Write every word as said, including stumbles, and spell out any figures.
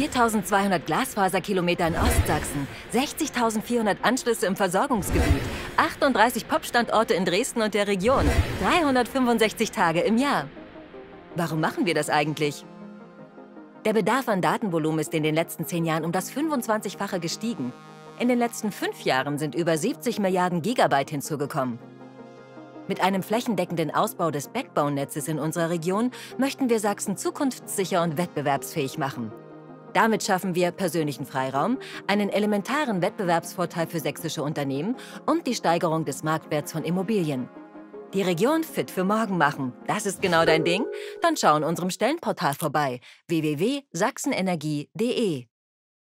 viertausendzweihundert Glasfaserkilometer in Ostsachsen, sechzigtausendvierhundert Anschlüsse im Versorgungsgebiet, achtunddreißig Pop-Standorte in Dresden und der Region, dreihundertfünfundsechzig Tage im Jahr. Warum machen wir das eigentlich? Der Bedarf an Datenvolumen ist in den letzten zehn Jahren um das fünfundzwanzigfache gestiegen. In den letzten fünf Jahren sind über siebzig Milliarden Gigabyte hinzugekommen. Mit einem flächendeckenden Ausbau des Backbone-Netzes in unserer Region möchten wir Sachsen zukunftssicher und wettbewerbsfähig machen. Damit schaffen wir persönlichen Freiraum, einen elementaren Wettbewerbsvorteil für sächsische Unternehmen und die Steigerung des Marktwerts von Immobilien. Die Region fit für morgen machen. Das ist genau dein Ding? Dann schau in unserem Stellenportal vorbei: w w w punkt sachsenenergie punkt de.